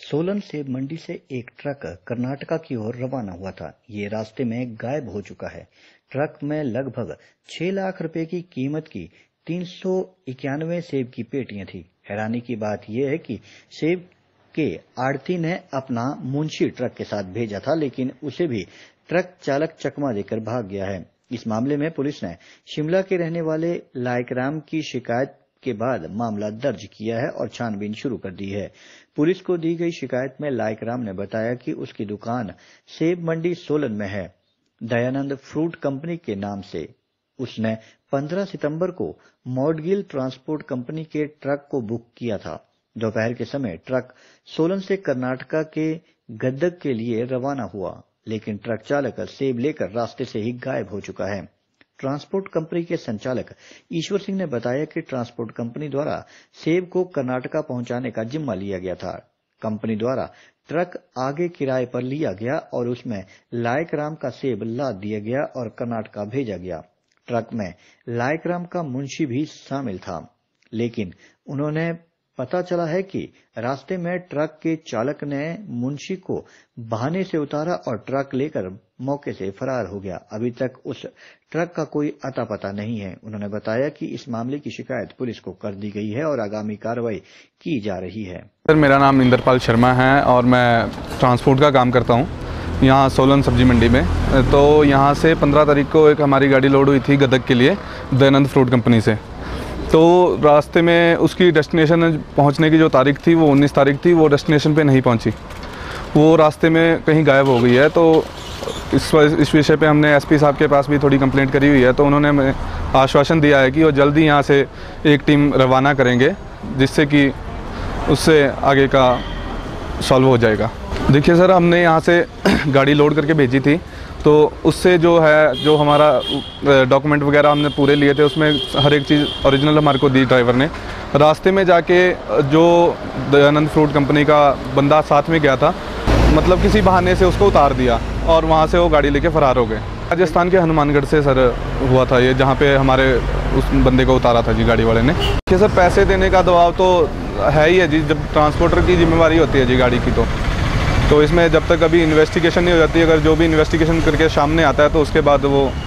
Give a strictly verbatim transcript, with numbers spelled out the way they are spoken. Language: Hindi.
सोलन सेब मंडी से एक ट्रक कर्नाटका की ओर रवाना हुआ था। ये रास्ते में गायब हो चुका है। ट्रक में लगभग छह लाख रुपए की कीमत की तीन सौ इक्यानवे सेब की पेटियां थी। हैरानी की बात यह है कि सेब के आड़ती ने अपना मुंशी ट्रक के साथ भेजा था, लेकिन उसे भी ट्रक चालक चकमा देकर भाग गया है। इस मामले में पुलिस ने शिमला के रहने वाले लायकराम की शिकायत के बाद मामला दर्ज किया है और छानबीन शुरू कर दी है। पुलिस को दी गई शिकायत में लायकराम ने बताया कि उसकी दुकान सेब मंडी सोलन में है, दयानंद फ्रूट कंपनी के नाम से। उसने पंद्रह सितंबर को मॉडगिल ट्रांसपोर्ट कंपनी के ट्रक को बुक किया था। दोपहर के समय ट्रक सोलन से कर्नाटका के गदग के लिए रवाना हुआ, लेकिन ट्रक चालक सेब लेकर रास्ते से ही गायब हो चुका है। ट्रांसपोर्ट कंपनी के संचालक ईश्वर सिंह ने बताया कि ट्रांसपोर्ट कंपनी द्वारा सेब को कर्नाटका पहुंचाने का जिम्मा लिया गया था। कंपनी द्वारा ट्रक आगे किराए पर लिया गया और उसमें लायकराम का सेब लाद दिया गया और कर्नाटका भेजा गया। ट्रक में लायकराम का मुंशी भी शामिल था, लेकिन उन्होंने पता चला है कि रास्ते में ट्रक के चालक ने मुंशी को बहाने से उतारा और ट्रक लेकर मौके से फरार हो गया। अभी तक उस ट्रक का कोई अता पता नहीं है। उन्होंने बताया कि इस मामले की शिकायत पुलिस को कर दी गई है और आगामी कार्रवाई की जा रही है। सर, मेरा नाम इंद्रपाल शर्मा है और मैं ट्रांसपोर्ट का काम करता हूँ यहाँ सोलन सब्जी मंडी में। तो यहाँ से पंद्रह तारीख को एक हमारी गाड़ी लोड हुई थी गदग के लिए दयानंद फ्रूट कंपनी से। तो रास्ते में उसकी डेस्टिनेशन पहुंचने की जो तारीख थी वो उन्नीस तारीख थी। वो डेस्टिनेशन पे नहीं पहुंची, वो रास्ते में कहीं गायब हो गई है। तो इस इस विषय पे हमने एसपी साहब के पास भी थोड़ी कंप्लेंट करी हुई है। तो उन्होंने हमें आश्वासन दिया है कि वो जल्दी यहाँ से एक टीम रवाना करेंगे, जिससे कि उससे आगे का सॉल्व हो जाएगा। देखिए सर, हमने यहाँ से गाड़ी लोड करके भेजी थी, तो उससे जो है जो हमारा डॉक्यूमेंट वगैरह हमने पूरे लिए थे, उसमें हर एक चीज़ ओरिजिनल हमारे को दी ड्राइवर ने। रास्ते में जाके जो दयानंद फ्रूट कंपनी का बंदा साथ में गया था, मतलब किसी बहाने से उसको उतार दिया और वहाँ से वो गाड़ी लेके फरार हो गए। राजस्थान के हनुमानगढ़ से सर हुआ था ये, जहाँ पे हमारे उस बंदे को उतारा था जी गाड़ी वाले ने। कि सर पैसे देने का दबाव तो है ही है जी, जब ट्रांसपोर्टर की जिम्मेवारी होती है जी गाड़ी की। तो तो इसमें जब तक अभी इन्वेस्टिगेशन नहीं हो जाती, अगर जो भी इन्वेस्टिगेशन करके सामने आता है तो उसके बाद वो